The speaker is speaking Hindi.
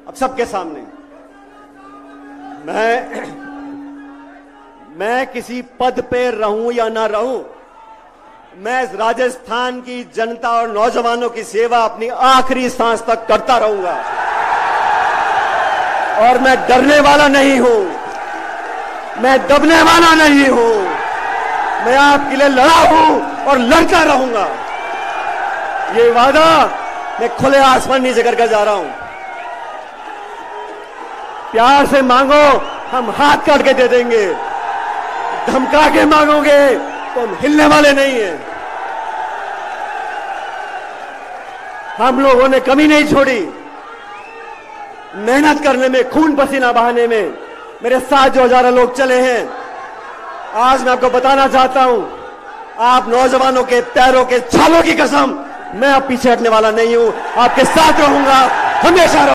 अब सबके सामने मैं किसी पद पे रहूं या ना रहूं, मैं राजस्थान की जनता और नौजवानों की सेवा अपनी आखिरी सांस तक करता रहूंगा। और मैं डरने वाला नहीं हूं, मैं दबने वाला नहीं हूं। मैं आपके लिए लड़ा हूं और लड़ता रहूंगा। ये वादा मैं खुले आसमान नीचे करके जा रहा हूं। प्यार से मांगो, हम हाथ काट के दे देंगे। धमका के मांगोगे तो हम हिलने वाले नहीं हैं। हम लोगों ने कमी नहीं छोड़ी मेहनत करने में, खून पसीना बहाने में। मेरे साथ जो हजारों लोग चले हैं, आज मैं आपको बताना चाहता हूं, आप नौजवानों के पैरों के छालों की कसम, मैं अब पीछे हटने वाला नहीं हूं। आपके साथ रहूंगा, हमेशा रहूंगा।